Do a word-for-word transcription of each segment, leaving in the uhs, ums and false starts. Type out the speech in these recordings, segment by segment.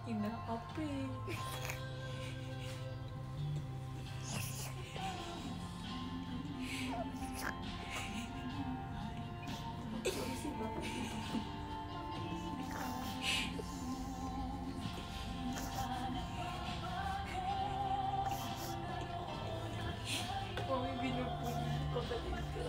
Kinakape. Mami, binubunin ko kapatid ko.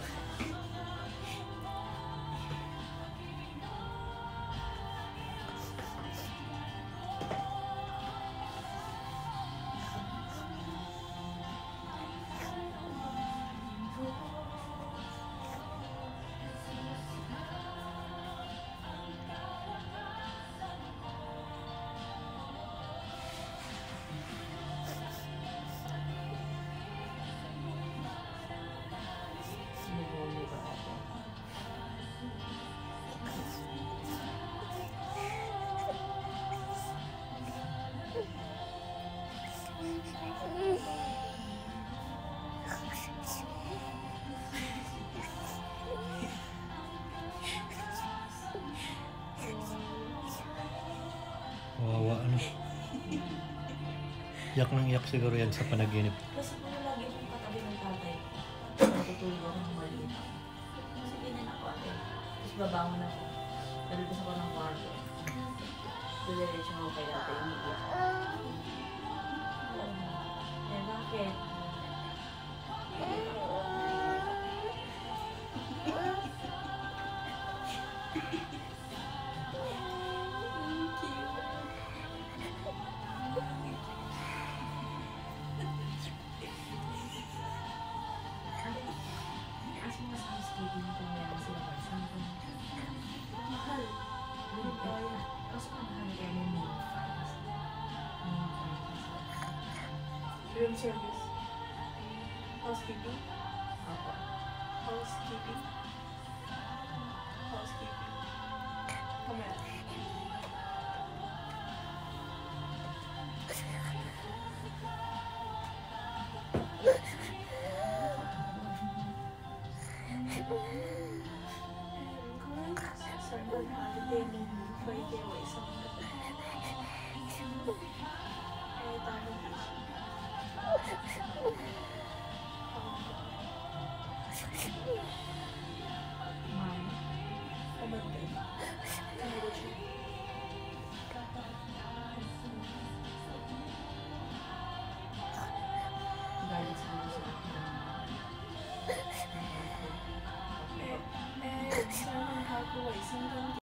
Wawa ano. Iyak nang iyak siguro yan sa panaginip. Kasi kung lagi akong katabi ng tatay, natutulog ako ng maliit. Kasi ganyan ako ate. Tapos babangon ako. Nalabas ako ng kwarto. Diretso ako kay tatay, umiiyak. Eh, bakit? Mahal. Hindi kaya. Kaso mahal kaya may main files. Main files. Room service. Housekeeping. Ako. Housekeeping. Housekeeping. Kamera. Sunday holiday nung Friday o isang gabi. Eh, tayo busy. Um,